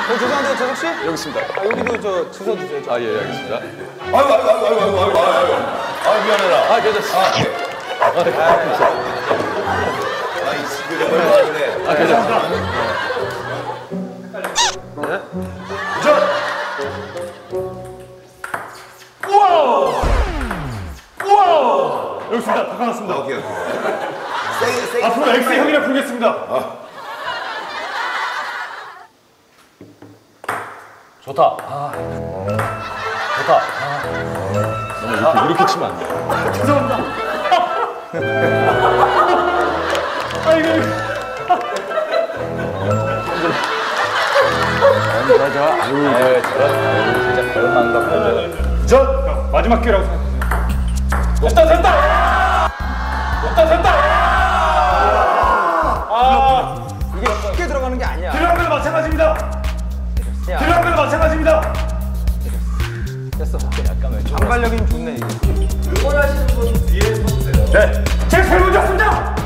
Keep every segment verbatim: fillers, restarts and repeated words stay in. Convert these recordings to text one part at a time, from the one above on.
어, 죄송한데 재석 씨? 여기 있습니다. 아, 여기도 저 주소 주세요. 아, 예, 알겠습니다. 아이고, 아이고, 아이고, 아이고, 아이고, 아이고, 아이고. 아, 미안해라. 아, 괜찮습니다. 아, 예. 아, 이 친구들 얼마나 그래. 아, 괜찮습니다. 네? 전! 우와! 우와! 여기 있습니다. 다 깔았습니다. 오케이, 오케이. 세게, 세게. 앞으로 X 형이라 부르겠습니다. 아. 좋다. 아. 좋다. 아. 너무 이렇게, 이렇게 치면 안 돼. 죄송합니다. 아이고. 좋아, 좋아. 아유, 저런. 진짜 그런 망각. 전 마지막 기회라고 생각하세요. 됐다, 됐다! 됐다, 됐다! 아, 이게 쉽게 들어가는 게 아니야. 들어간 것도 마찬가지입니다. 야, 들어간 것도 마찬가지입니다. 됐어. 잠깐만. 반발력이 좀 좋네, 이게. 응원하시는 분 뒤에 서주세요. 네, 제가 제일 먼저 왔습니다.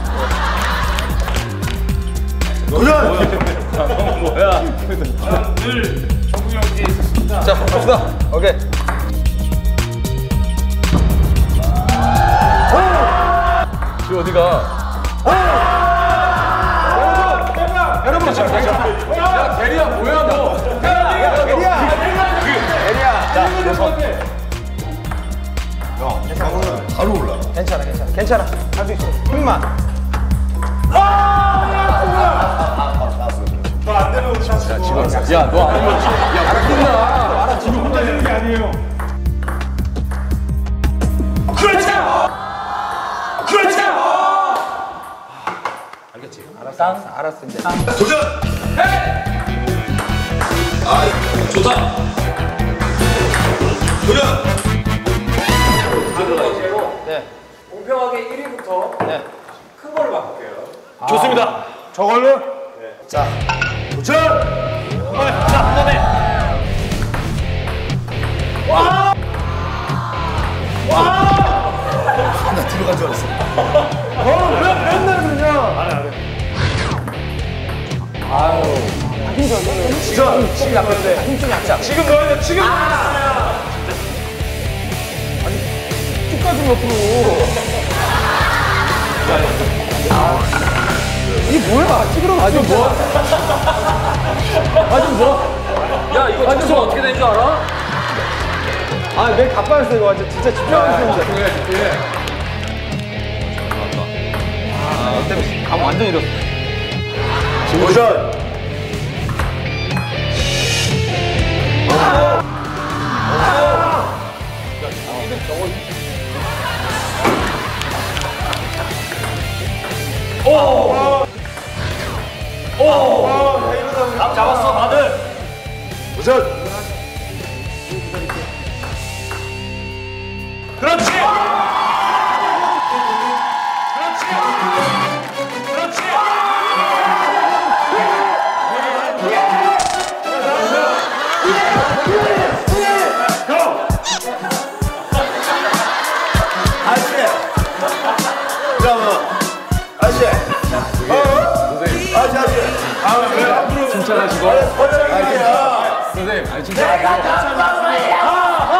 도전! 뭐야? 늘 정국이 형 뒤에 있었습니다. 자, 갑시다. 오케이. 지 어디가? 여러분, 저 괜찮아. 야, 대리야, 뭐야, 너? 대리야! 대리야! 자, 형, 형은 바로 올라가. 괜찮아, 괜찮아. 괜찮아. 할 수 있어. 힘만. 너안 되면 우리 샷 치고. 야, 너 아니면, 야, 끝나. 알아, 지금 혼자 되는 게 아니에요. 그렇지! 그렇지! 알겠지? 알았어. 알았어, 이제. 도전! 아, 좋다. 도전! 번째로 네. 공평하게 일 위부터 네. 큰 걸로 바꿀게요. 좋습니다. 저걸로. 자, 도전! 한 번에, 자, 한 번에. 나 들어간 줄 알았어. 어, 왜 맨날 그러냐? 안 해, 안 해. 힘 줘, 힘 줘. 도전! 힘 약한데. 힘 좀 약자. 지금 넣어야 돼, 지금! 쭉 가좀 옆으로. 이게 뭐야? 찌그러 아주 뭐? 아주 뭐? 야, 이거 아주 어떻게 된 줄 알아? 아, 내가 가빠졌어, 이거. 완전 진짜 집중하고 있었는데. 아, 너 때문에 감 완전 잃었어. 도전! 감 잡았어, 다들. 도전! 그렇지! 그렇지! 그렇지! 형! 아저씨! 잠깐만. 아저씨! 어? 아저씨, 아저씨. 아, 왜 앞으로. 칭찬하시고. 아저씨. 선생님, 아니, 칭찬하시고.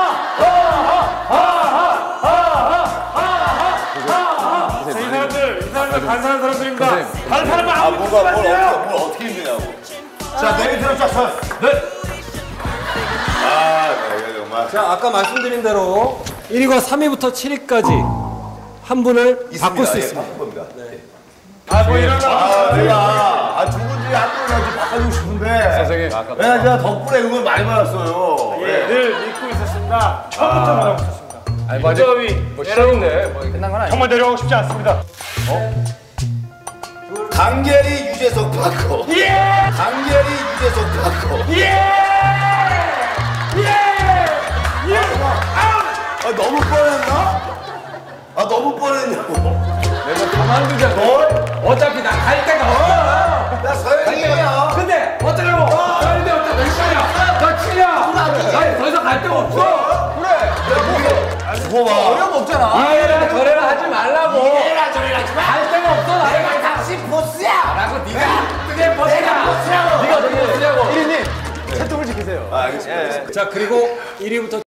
이 사람들, 이 사람들 간사한 사람들입니다. 선생님. 다른 사람은 아, 아무것도 뭐가, 뭘, 아니야. 어떻게, 뭘 어떻게 힘드냐고. 자, 내 밑으로 쫙 서. 네. 아, 네, 정말. 자, 아까 말씀드린 대로 일 위가 삼 위부터 칠 위까지 한 분을 바꿀 수 예, 있습니다. 바꿀 겁니다. 아, 뭐 이런 거. 아, 내가, 아, 두 분 중에 한 분을 좀 바꿔주고 싶은데. 선생님, 아까. 왜냐, 제가 덕분에 응원 많이 받았어요. 예, 늘 믿고 있었습니다. 처음부터 믿고 있었습니다. 아니, 뭐, 아직 뭐 시작인데. 뭐, 끝난 건 아니야. 정말 내려가고 싶지 않습니다. 강계리 유재석 바꿔. 예! 강계리 유재석 바꿔. 예! 예! 예! 아, 너무 뻔했나? 아, 너무 뻔했냐고. 내가 가만두자. 뭘? 어차피 나 갈 데가 없어. 나 서영이야. 근데 어쩌려고? 가는데 어쩌 몇 시간이야? 너 칠이야. 나 더 이상 갈 데가 없어. 두고 봐. 어려움 없잖아. 이래라 저래라 하지 말라고. 이래라 저래라 하지 마. 갈 데가 없어. 나이가 내가 당신 보스야. 라고 네가 그게 보스야. 네가 어떻게 보스냐고. 일 위님, 시키세요. 아, 알겠습니다. 자, 그리고 일 위부터